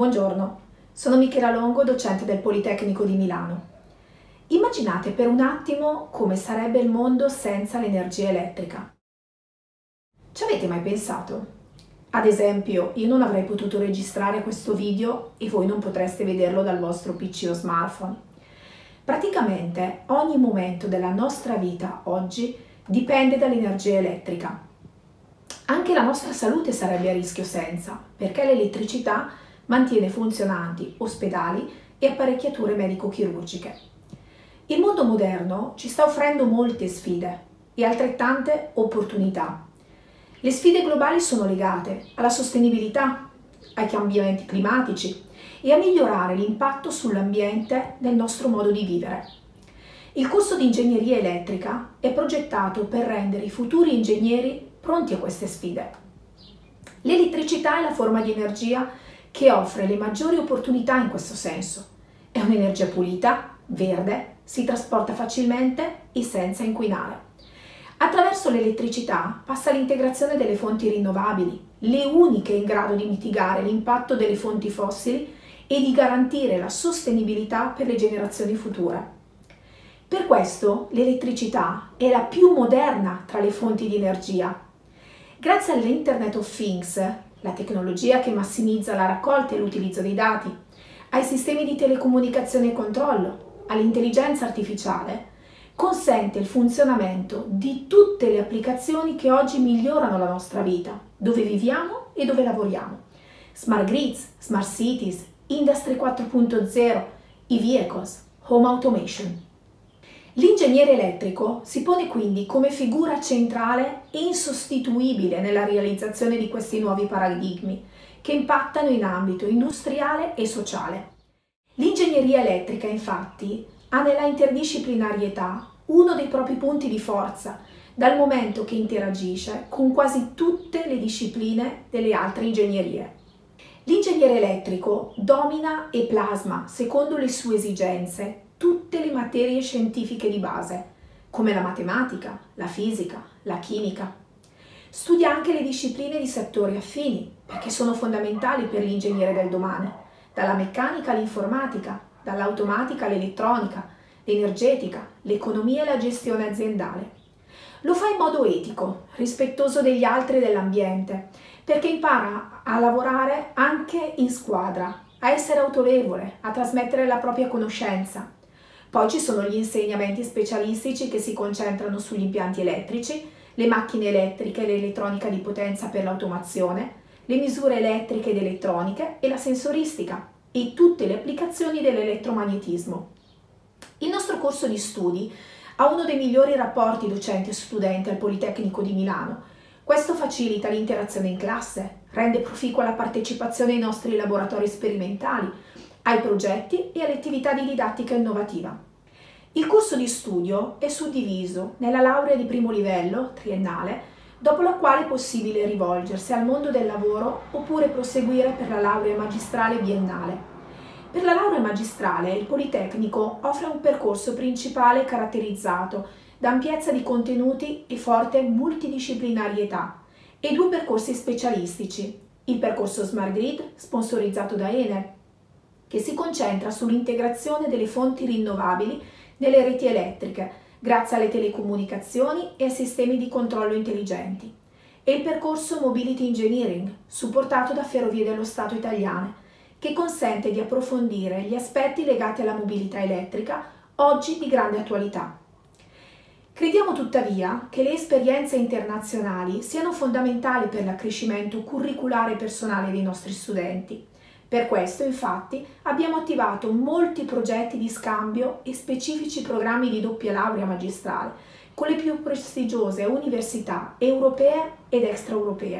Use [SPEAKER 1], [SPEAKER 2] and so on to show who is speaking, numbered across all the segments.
[SPEAKER 1] Buongiorno, sono Michela Longo, docente del Politecnico di Milano. Immaginate per un attimo come sarebbe il mondo senza l'energia elettrica. Ci avete mai pensato? Ad esempio, io non avrei potuto registrare questo video e voi non potreste vederlo dal vostro PC o smartphone. Praticamente ogni momento della nostra vita oggi dipende dall'energia elettrica. Anche la nostra salute sarebbe a rischio senza, perché l'elettricità mantiene funzionanti ospedali e apparecchiature medico-chirurgiche. Il mondo moderno ci sta offrendo molte sfide e altrettante opportunità. Le sfide globali sono legate alla sostenibilità, ai cambiamenti climatici e a migliorare l'impatto sull'ambiente del nostro modo di vivere. Il corso di ingegneria elettrica è progettato per rendere i futuri ingegneri pronti a queste sfide. L'elettricità è la forma di energia che offre le maggiori opportunità in questo senso. È un'energia pulita, verde, si trasporta facilmente e senza inquinare. Attraverso l'elettricità passa l'integrazione delle fonti rinnovabili, le uniche in grado di mitigare l'impatto delle fonti fossili e di garantire la sostenibilità per le generazioni future. Per questo l'elettricità è la più moderna tra le fonti di energia. Grazie all'Internet of Things, la tecnologia che massimizza la raccolta e l'utilizzo dei dati, ai sistemi di telecomunicazione e controllo, all'intelligenza artificiale, consente il funzionamento di tutte le applicazioni che oggi migliorano la nostra vita, dove viviamo e dove lavoriamo. Smart grids, smart cities, Industry 4.0, e-vehicles, home automation. L'ingegnere elettrico si pone quindi come figura centrale e insostituibile nella realizzazione di questi nuovi paradigmi che impattano in ambito industriale e sociale. L'ingegneria elettrica, infatti, ha nella interdisciplinarietà uno dei propri punti di forza, dal momento che interagisce con quasi tutte le discipline delle altre ingegnerie. L'ingegnere elettrico domina e plasma, secondo le sue esigenze, tutte le materie scientifiche di base, come la matematica, la fisica, la chimica. Studia anche le discipline di settori affini, perché sono fondamentali per l'ingegnere del domani, dalla meccanica all'informatica, dall'automatica all'elettronica, l'energetica, l'economia e la gestione aziendale. Lo fa in modo etico, rispettoso degli altri e dell'ambiente, perché impara a lavorare anche in squadra, a essere autorevole, a trasmettere la propria conoscenza. Poi ci sono gli insegnamenti specialistici che si concentrano sugli impianti elettrici, le macchine elettriche e l'elettronica di potenza per l'automazione, le misure elettriche ed elettroniche e la sensoristica e tutte le applicazioni dell'elettromagnetismo. Il nostro corso di studi ha uno dei migliori rapporti docente-studente al Politecnico di Milano. Questo facilita l'interazione in classe, rende proficua la partecipazione ai nostri laboratori sperimentali, ai progetti e alle attività di didattica innovativa. Il corso di studio è suddiviso nella laurea di primo livello, triennale, dopo la quale è possibile rivolgersi al mondo del lavoro oppure proseguire per la laurea magistrale biennale. Per la laurea magistrale il Politecnico offre un percorso principale caratterizzato da ampiezza di contenuti e forte multidisciplinarietà e due percorsi specialistici, il percorso Smart Grid sponsorizzato da Enel, che si concentra sull'integrazione delle fonti rinnovabili nelle reti elettriche, grazie alle telecomunicazioni e ai sistemi di controllo intelligenti, e il percorso Mobility Engineering, supportato da Ferrovie dello Stato italiane, che consente di approfondire gli aspetti legati alla mobilità elettrica, oggi di grande attualità. Crediamo tuttavia che le esperienze internazionali siano fondamentali per l'accrescimento curriculare e personale dei nostri studenti. Per questo, infatti, abbiamo attivato molti progetti di scambio e specifici programmi di doppia laurea magistrale con le più prestigiose università europee ed extraeuropee.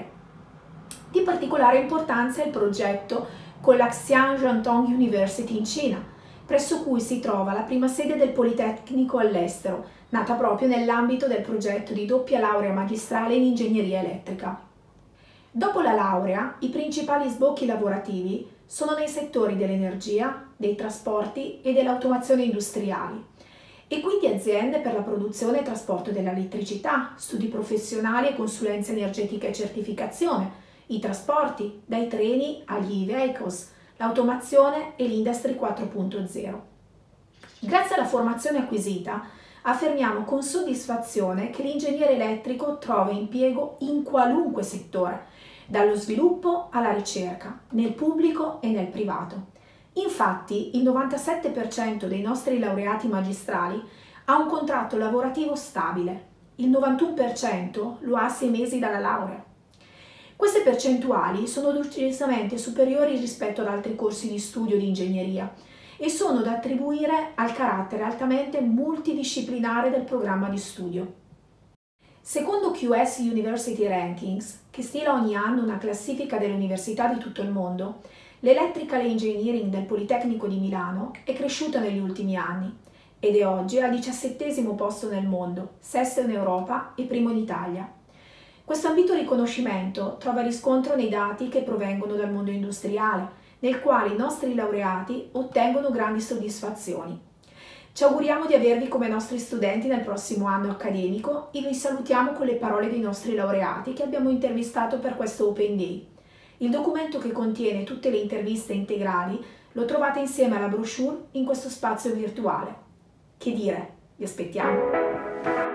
[SPEAKER 1] Di particolare importanza è il progetto con la Xi'an-Jiantong University in Cina, presso cui si trova la prima sede del Politecnico all'estero, nata proprio nell'ambito del progetto di doppia laurea magistrale in ingegneria elettrica. Dopo la laurea, i principali sbocchi lavorativi sono nei settori dell'energia, dei trasporti e dell'automazione industriali, e quindi aziende per la produzione e trasporto dell'elettricità, studi professionali e consulenza energetica e certificazione, i trasporti, dai treni agli e-vehicles, l'automazione e l'Industry 4.0. Grazie alla formazione acquisita, affermiamo con soddisfazione che l'ingegnere elettrico trova impiego in qualunque settore, dallo sviluppo alla ricerca, nel pubblico e nel privato. Infatti, il 97% dei nostri laureati magistrali ha un contratto lavorativo stabile, il 91% lo ha a 6 mesi dalla laurea. Queste percentuali sono decisamente superiori rispetto ad altri corsi di studio di ingegneria e sono da attribuire al carattere altamente multidisciplinare del programma di studio. Secondo QS University Rankings, che stila ogni anno una classifica delle università di tutto il mondo, l'Electrical Engineering del Politecnico di Milano è cresciuta negli ultimi anni ed è oggi al 17° posto nel mondo, sesto in Europa e primo in Italia. Questo ambito riconoscimento trova riscontro nei dati che provengono dal mondo industriale, nel quale i nostri laureati ottengono grandi soddisfazioni. Ci auguriamo di avervi come nostri studenti nel prossimo anno accademico e vi salutiamo con le parole dei nostri laureati che abbiamo intervistato per questo Open Day. Il documento che contiene tutte le interviste integrali lo trovate insieme alla brochure in questo spazio virtuale. Che dire, vi aspettiamo!